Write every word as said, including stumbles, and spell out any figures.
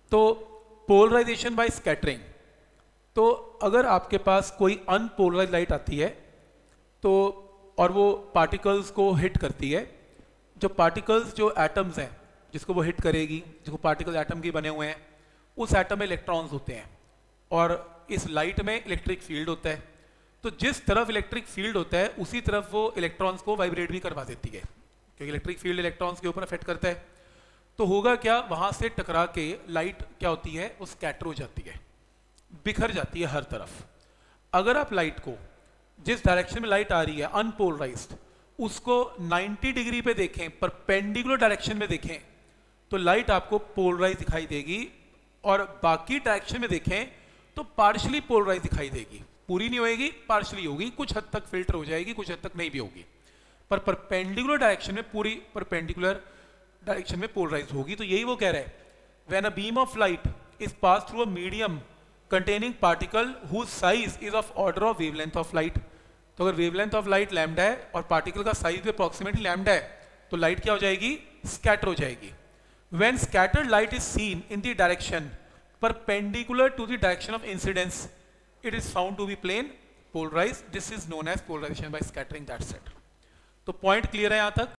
तो polarization by scattering, तो अगर आपके पास कोई अनपोलराइज लाइट आती है तो और वो पार्टिकल्स को हिट करती है, जो पार्टिकल्स जो एटम्स हैं जिसको वो हिट करेगी, जिसको पार्टिकल एटम के बने हुए हैं, उस एटम में इलेक्ट्रॉन्स होते हैं और इस लाइट में इलेक्ट्रिक फील्ड होता है। तो जिस तरफ इलेक्ट्रिक फील्ड होता है उसी तरफ वो इलेक्ट्रॉन्स को वाइब्रेट भी करवा देती है, क्योंकि इलेक्ट्रिक फील्ड इलेक्ट्रॉन्स के ऊपर इफेक्ट करता है। तो होगा क्या, वहाँ से टकरा के लाइट क्या होती है, वो स्कैटर हो जाती है, बिखर जाती है हर तरफ। अगर आप लाइट को जिस डायरेक्शन में लाइट आ रही है अनपोलराइज्ड, उसको नब्बे डिग्री पे देखें, परपेंडिकुलर डायरेक्शन में देखें, तो लाइट आपको पोलराइज दिखाई देगी, और बाकी डायरेक्शन में देखें तो पार्शली पोलराइज दिखाई देगी। पूरी नहीं होएगी, पार्शली होगी, कुछ हद तक फिल्टर हो जाएगी, कुछ हद तक नहीं भी होगी, पर परपेंडिकुलर डायरेक्शन में पूरी परपेंडिकुलर डायरेक्शन में पोलराइज होगी। तो यही वो कह रहा है, when a beam of light is pass through a medium containing particle whose size is of order of wavelength of light। तो अगर वेवलेंथ ऑफ लाइट लैम्डा है और पार्टिकल का साइज भी अप्रोक्सीमेटली लैम्डा है, तो लाइट क्या हो जाएगी, स्कैटर हो जाएगी। When scattered light is seen in the direction perpendicular to the direction of incidence, it is found to be plane polarized. This is known as polarization by scattering। That's it। तो point clear है यहां तक।